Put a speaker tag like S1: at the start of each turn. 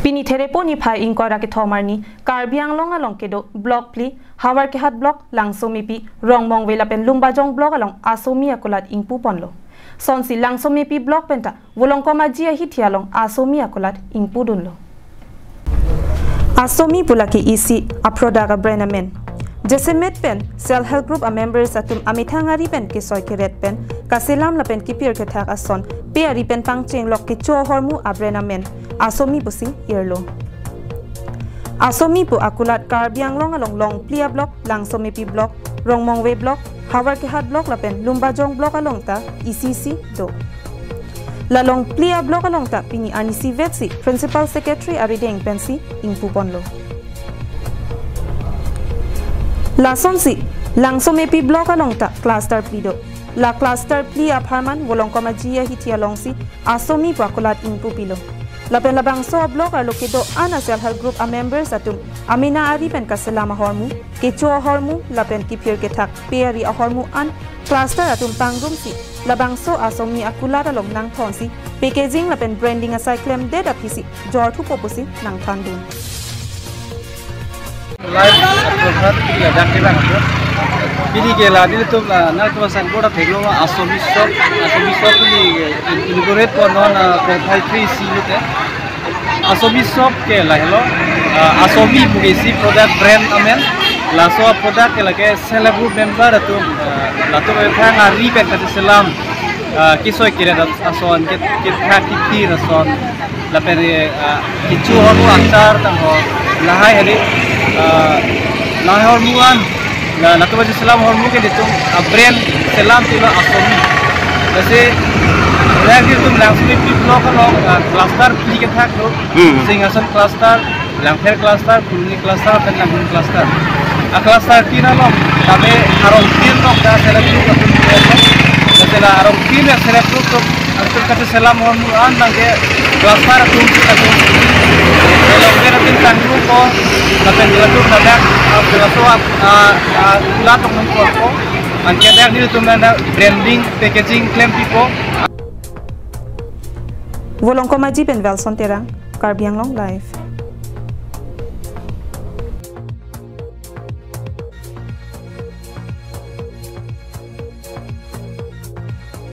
S1: Pini terepo ni phai inkwara ke thomarni Karbiang long along kedo block pli hawar ke hat block langsomi pi rongmong wela pen lumbajong block along asomi akolat ingpu ponlo sonsi langsomi pi block penta wolong koma jia hitialong asomi akolat ingpu dunlo asomi pulaki isi aprodaga brenamen Jesemet pen self help group a members atum amithangari pen ke soy ke red pen kaselam la pen kipir ke thak ason pe ari pen pangcheng lok ke cho hormu abrenamen asomi busi irlo asomi pu akulat Karbiang long along long plia block langsomi pi block rongmong we block hawar ke hat block la pen lumbajong block along ta ECC do la long plia block along ta pini anisi vetsi principal secretary arideng pensi ingpu ponlo La sonsi langsomi pi block along ta cluster plido la cluster pli aparman wolong koma jia hitia longsi asomi pa kolat ingpu pilo la pen labang so block ar lokedo ana self help group a members atum amina ari pen kaselama hormu ke cho hormu la pen kipir ke thak peri a hormu an cluster atum pangrum si labang so asomi akulat along nang thonsi packaging la pen branding a cyclem dead apisi jor thu popusi nang thandun
S2: live approach ya jakti bang bini ke la dil tum na to san boda theglo asomi shop ni inaugurate konon 453 c lute asomi shop ke la hello asomi bugesi product brand amen la so product ke lage celebrate member atum la to thang ari pen ka selam kisoy kire ason ke thati ti rason la per kichu horu achar tang ho lahai hari la hormuan la to baje selam hormu ke ditum brand selam tilo asomi jase lagi tum langsung pi block along cluster pli ke thak do singasan cluster langfer cluster kulni cluster dan langun cluster a cluster tina lo tabe arong tin lo da selebru atum jase la arong tin selebru to atur kate selam hormuan nang ke cluster atum kalau kita tentang grupo, tapi kita tu ada berasuap latung nomor angkat yang itu mana branding, packaging, claim people.
S1: Wolong koma jipen Velson terang Karbiang long live.